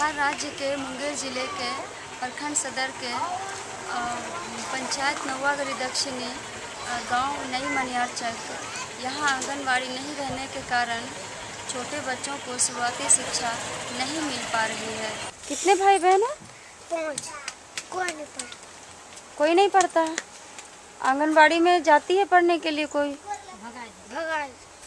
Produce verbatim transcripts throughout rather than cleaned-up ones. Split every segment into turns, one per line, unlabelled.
बिहार राज्य के मुंगेर जिले के प्रखंड सदर के पंचायत नौवागढ़ी दक्षिणी गांव नई मनियार चक यहाँ आंगनबाड़ी नहीं रहने के कारण छोटे बच्चों को शुरुआती शिक्षा नहीं मिल पा रही है।
कितने भाई बहन हैं?
पाँच। कोई नहीं पढ़ता।
कोई नहीं पढ़ता है? आंगनबाड़ी में जाती है पढ़ने के लिए कोई?
भगाई।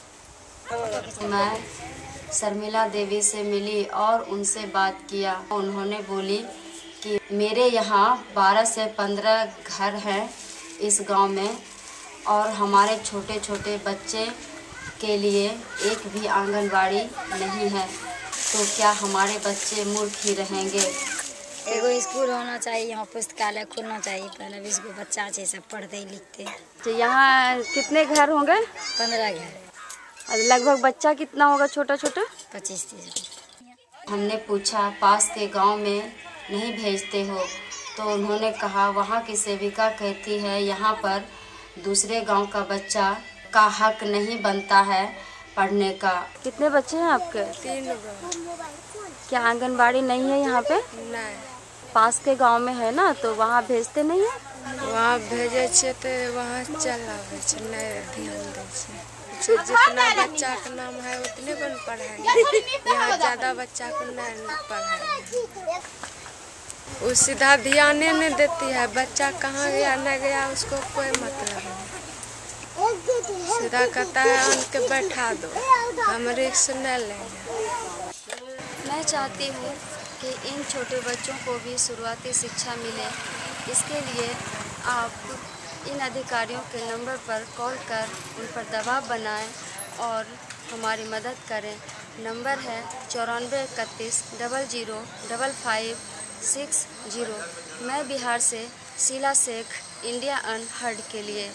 मैं शर्मिला देवी से मिली और उनसे बात किया। उन्होंने बोली कि मेरे यहाँ बारह से पंद्रह घर हैं इस गांव में और हमारे छोटे छोटे बच्चे के लिए एक भी आंगनबाड़ी नहीं है, तो क्या हमारे बच्चे मूर्ख ही रहेंगे?
एगो स्कूल होना चाहिए, यहाँ पुस्तकालय खुलना चाहिए। पहले बीस गो बच्चा है सब पढ़ते लिखते।
तो यहाँ कितने घर होंगे?
पंद्रह घर।
लगभग बच्चा कितना होगा छोटा छोटा?
पच्चीस तीस।
हमने पूछा पास के गांव में नहीं भेजते हो? तो उन्होंने कहा वहाँ की सेविका कहती है यहाँ पर दूसरे गांव का बच्चा का हक नहीं बनता है पढ़ने का।
कितने बच्चे हैं आपके?
तीन गो।
क्या आंगनबाड़ी नहीं है यहाँ पे?
नहीं।
पास के गांव में है ना, तो वहाँ भेजते नहीं है?
वहाँ भेजे छे तो वहाँ चल आवे छे, नहीं ध्यान दे छे। जितना बच्चा का नाम है उतने को पढ़ाएंगे, यहाँ ज्यादा बच्चा को नहीं पढ़ाएंगे। वो सीधा ध्यान नहीं देती है, बच्चा कहाँ गया नहीं गया उसको कोई मतलब नहीं। सीधा कहता है उनके बैठा दो, हम रिक्स नहीं लेंगे।
मैं चाहती हूँ कि इन छोटे बच्चों को भी शुरुआती शिक्षा मिले। इसके लिए आप इन अधिकारियों के नंबर पर कॉल कर उन पर दबाव बनाएं और हमारी मदद करें। नंबर है चौरानवे इकतीस double zero double five six zero. मैं बिहार से शीला शेख, इंडिया अनहर्ड के लिए।